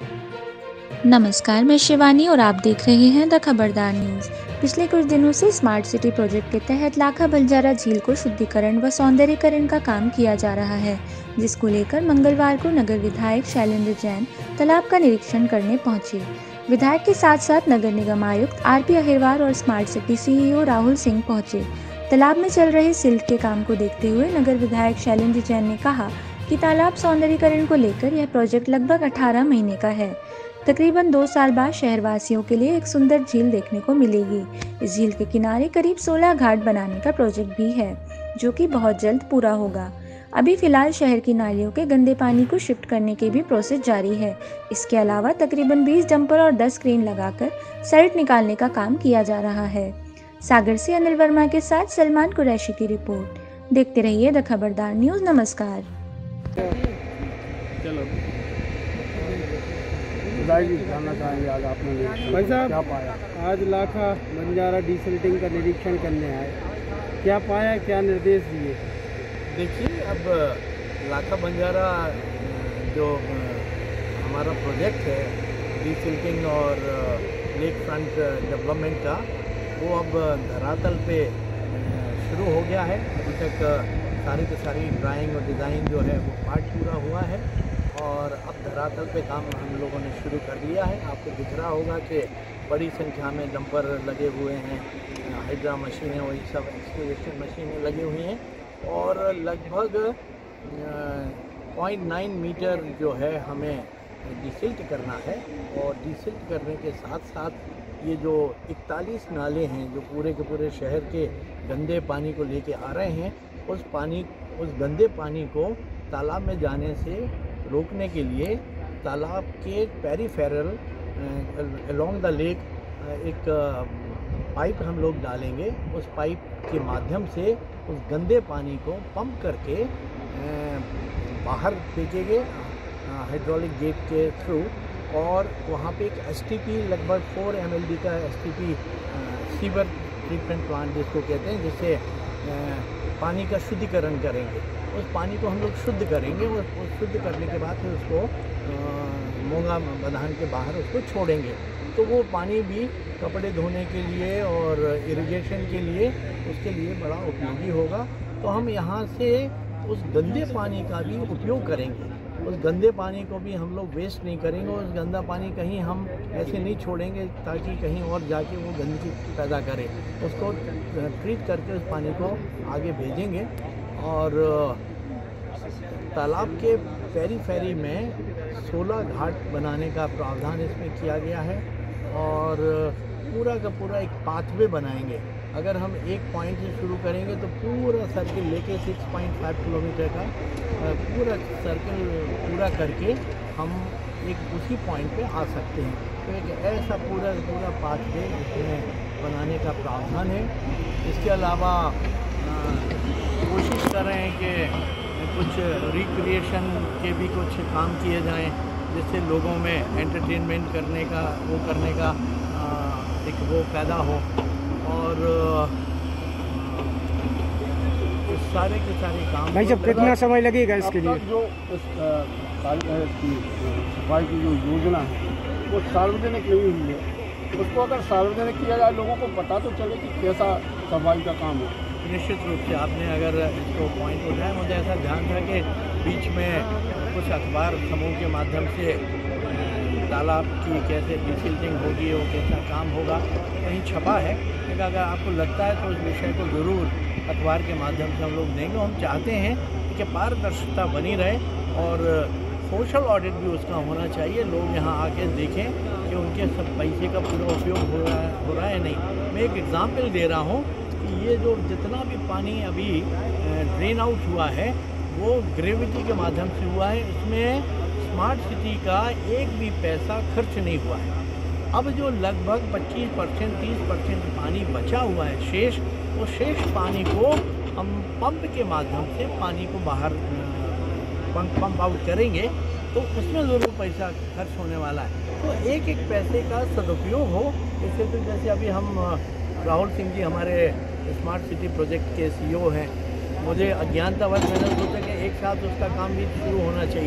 नमस्कार, मैं शिवानी और आप देख रहे हैं द खबरदार न्यूज़। पिछले कुछ दिनों से स्मार्ट सिटी प्रोजेक्ट के तहत लाखा बंजारा झील को शुद्धिकरण व सौंदर्यीकरण का काम किया जा रहा है, जिसको लेकर मंगलवार को नगर विधायक शैलेंद्र जैन तालाब का निरीक्षण करने पहुंचे। विधायक के साथ साथ नगर निगम आयुक्त आरपी अहिरवार और smart city CEO Rahul Singh पहुंचे। तालाब में चल रहे सिल्ट के काम को देखते हुए नगर विधायक शैलेंद्र जैन ने कहा कि तालाब सौंदर्यीकरण को लेकर यह प्रोजेक्ट लगभग 18 महीने का है। तकरीबन 2 साल बाद शहरवासियों के लिए एक सुंदर झील देखने को मिलेगी। इस झील के किनारे करीब 16 घाट बनाने का प्रोजेक्ट भी है, जो कि बहुत जल्द पूरा होगा। अभी फिलहाल शहर की नालियों के गंदे पानी को शिफ्ट करने की भी प्रोसेस जारी है। इसके अलावा तकरीबन 20 डंपर और 10 क्रेन लगाकर सल्ट निकालने का काम किया जा रहा है। सागर से अनिल वर्मा के साथ सलमान कुरैशी की रिपोर्ट। देखते रहिए द खबरदार न्यूज़। नमस्कार। जानना चाहेंगे आज आपने भाई साहब क्या पाया? आज लाखा बंजारा डिसिल्टिंग का निरीक्षण करने आए, क्या पाया, क्या निर्देश दिए? देखिए, अब लाखा बंजारा जो हमारा प्रोजेक्ट है डिसिल्टिंग और लेक फ्रंट डेवलपमेंट का, वो अब धरातल पे शुरू हो गया है। अभी तक सारी की सारी ड्राइंग और डिज़ाइन जो है वो पार्ट पूरा हुआ है और अब धरातल पे काम हम लोगों ने शुरू कर लिया है। आपको दिख रहा होगा कि बड़ी संख्या में डंपर लगे हुए हैं, हाइड्रा मशीनें, वही सब एक्सकेवेशन मशीनें लगी हुई हैं और लगभग 0.9 मीटर जो है हमें डिसिल्ट करना है। और डिसिल्ट करने के साथ साथ ये जो 41 नाले हैं जो पूरे के पूरे शहर के गंदे पानी को लेके आ रहे हैं, उस गंदे पानी को तालाब में जाने से रोकने के लिए तालाब के पेरिफेरल अलोंग द लेक एक पाइप हम लोग डालेंगे। उस पाइप के माध्यम से उस गंदे पानी को पंप करके बाहर फेंकेंगे हाइड्रोलिक गेट के थ्रू, और वहाँ पे एक एसटीपी लगभग 4 mld का एसटीपी सीवर ट्रीटमेंट प्लांट जिसको कहते हैं, जिससे पानी का शुद्धिकरण करेंगे। उस पानी को हम लोग शुद्ध करेंगे और शुद्ध करने के बाद फिर उसको मोंगा बधान के बाहर उसको छोड़ेंगे। तो वो पानी भी कपड़े धोने के लिए और इरिगेशन के लिए उसके लिए बड़ा उपयोगी होगा। तो हम यहाँ से उस गंदे पानी का भी उपयोग करेंगे। उस गंदे पानी को भी हम लोग वेस्ट नहीं करेंगे। उस गंदा पानी कहीं हम ऐसे नहीं छोड़ेंगे ताकि कहीं और जाके वो गंदगी पैदा करे। उसको ट्रीट करके उस पानी को आगे भेजेंगे। और तालाब के पेरीफेरी में 16 घाट बनाने का प्रावधान इसमें किया गया है और पूरा का पूरा एक पाथवे बनाएंगे। अगर हम एक पॉइंट से शुरू करेंगे तो पूरा सर्किल लेके 6.5 किलोमीटर का पूरा सर्किल पूरा करके हम एक उसी पॉइंट पे आ सकते हैं। तो एक ऐसा पूरा पाथवे इसमें बनाने का प्रावधान है। इसके अलावा कोशिश कर रहे हैं कि कुछ रिक्रिएशन के भी कुछ काम किए जाएं, जिससे लोगों में एंटरटेनमेंट करने का एक वो पैदा हो। और सारे के सारे काम भाई साहब कितना समय लगेगा इसके लिए? जो सफाई की जो योजना है वो सार्वजनिक नहीं हुई है, उसको अगर सार्वजनिक किया जाए लोगों को पता तो चले कि कैसा सफाई का काम है। निश्चित रूप से आपने अगर इसको पॉइंट उठाया, मुझे ऐसा ध्यान था कि बीच में कुछ अखबार समूह के माध्यम से तालाब की कैसे डिसिल्टिंग होगी, वो कैसा काम होगा, कहीं छपा है। लेकिन अगर आपको लगता है तो उस विषय को ज़रूर अखबार के माध्यम से हम लोग देंगे। हम चाहते हैं कि पारदर्शिता बनी रहे और सोशल ऑडिट भी उसका होना चाहिए। लोग यहाँ आके देखें कि उनके सब पैसे का पूरा उपयोग हो रहा है नहीं। मैं एक एग्ज़ाम्पल दे रहा हूँ कि ये जो जितना भी पानी अभी ड्रेन आउट हुआ है वो ग्रेविटी के माध्यम से हुआ है। इसमें स्मार्ट सिटी का एक भी पैसा खर्च नहीं हुआ है। अब जो लगभग 25% 30% पानी बचा हुआ है शेष, वो शेष पानी को हम पंप के माध्यम से पानी को बाहर पंप आउट करेंगे, तो उसमें ज़रूर पैसा खर्च होने वाला है। तो एक एक पैसे का सदुपयोग हो। इससे तो जैसे अभी हम राहुल सिंह जी हमारे स्मार्ट सिटी प्रोजेक्ट के सीईओ हैं, मुझे अज्ञानतावश मैंने सोचा कि एक साथ उसका काम भी शुरू होना चाहिए।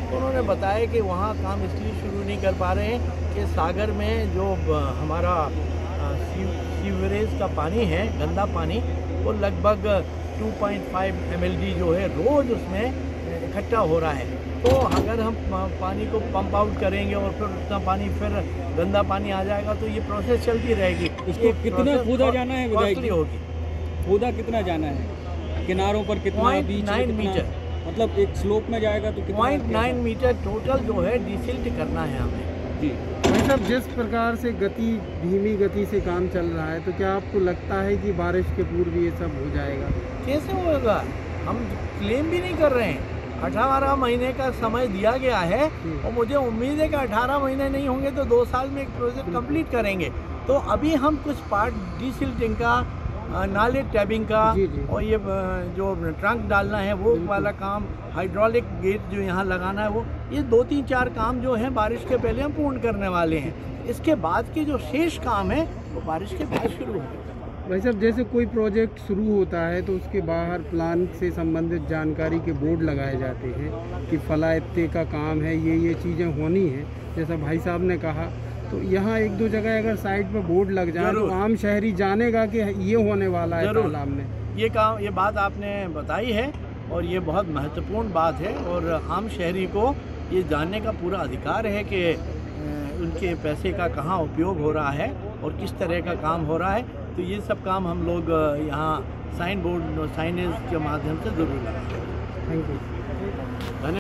तो उन्होंने बताया कि वहाँ काम इसलिए शुरू नहीं कर पा रहे हैं कि सागर में जो हमारा सीवरेज का पानी है, गंदा पानी, वो लगभग 2.5 MLD जो है रोज़ उसमें इकट्ठा हो रहा है। तो अगर हम पानी को पंप आउट करेंगे और फिर उतना पानी फिर गंदा पानी आ जाएगा तो ये प्रोसेस चलती रहेगी। इसको कितना खोदा जाना है विधायक जी? होगी। खोदा कितना जाना है, किनारों पर कितना, बीच में 0.9 कितना? मीटर, मतलब एक स्लोप में जाएगा तो कितना? 0.9 मीटर टोटल जो है डिसिल्ट करना है हमें जी। भाई साहब, जिस प्रकार से धीमी गति से काम चल रहा है, तो क्या आपको लगता है कि बारिश के पूर्व ये सब हो जाएगा? कैसे होगा? हम क्लेम भी नहीं कर रहे हैं। 18 महीने का समय दिया गया है और मुझे उम्मीद है कि 18 महीने नहीं होंगे तो 2 साल में एक प्रोजेक्ट कंप्लीट करेंगे। तो अभी हम कुछ पार्ट डिसिल्टिंग का, नाले टैबिंग का और ये जो ट्रंक डालना है वो वाला काम, हाइड्रोलिक गेट जो यहाँ लगाना है वो, ये 2-3-4 काम जो हैं बारिश के पहले हम पूर्ण करने वाले हैं। इसके बाद के जो शेष काम है वो बारिश के बाद शुरू होंगे। भाई साहब, जैसे कोई प्रोजेक्ट शुरू होता है तो उसके बाहर प्लान से संबंधित जानकारी के बोर्ड लगाए जाते हैं कि फला इत्ते का काम है, ये चीज़ें होनी है, जैसा भाई साहब ने कहा। तो यहाँ 1-2 जगह अगर साइड पर बोर्ड लग जाए तो आम शहरी जानेगा कि ये होने वाला है तालाब में। ये बात आपने बताई है और ये बहुत महत्वपूर्ण बात है और आम शहरी को ये जानने का पूरा अधिकार है कि उनके पैसे का कहाँ उपयोग हो रहा है और किस तरह का काम हो रहा है। तो ये सब काम हम लोग यहाँ साइन बोर्ड, साइनेज के माध्यम से ज़रूर लगाएंगे। Thank you.